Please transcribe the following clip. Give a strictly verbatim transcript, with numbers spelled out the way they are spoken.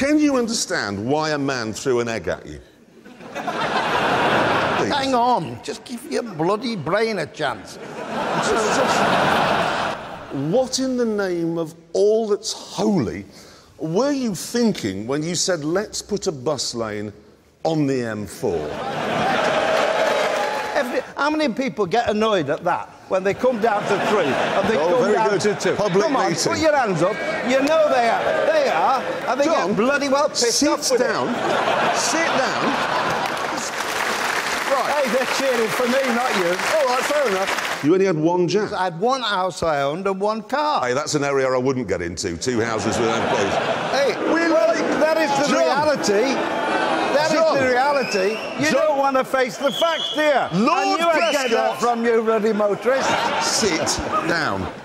Can you understand why a man threw an egg at you? Hang on, just give your bloody brain a chance. Just, just... What in the name of all that's holy were you thinking when you said, let's put a bus lane on the M four? Every, how many people get annoyed at that when they come down to three and they oh, come down good. to two? Public come on, meeting. put your hands up. You know they are. They are. And they John, get bloody well pissed sit off with down. it. Sit down. Right. Hey, they're cheering for me, not you. All right, fair enough. You only had one Jack. I had one house I owned and one car. Hey, that's an area I wouldn't get into. Two houses with employees. Hey, we well, like that is the John. reality. That John. is the reality. You John. don't want to face the facts, dear. Lord I knew I'd get that Prescott. from you, bloody motorist. Sit down.